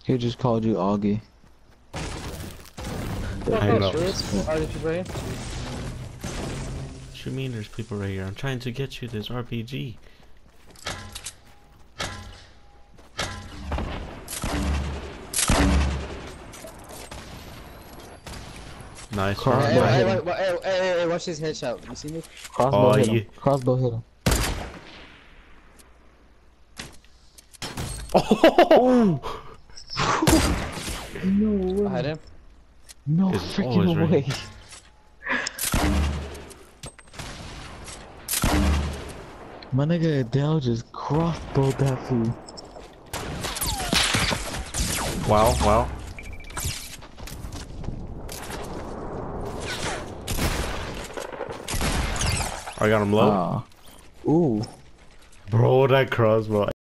He just called you Augie. I know. What you mean there's people right here? I'm trying to get you this RPG. Nice one. Hey, watch this headshot. You see me? Crossbow hit him. you... Crossbow hit him. Oh! No way. I had him. No It's freaking always way. My nigga Adele just crossbowed that fool. Wow, wow. I got him low. Ooh. Bro, that crossbow.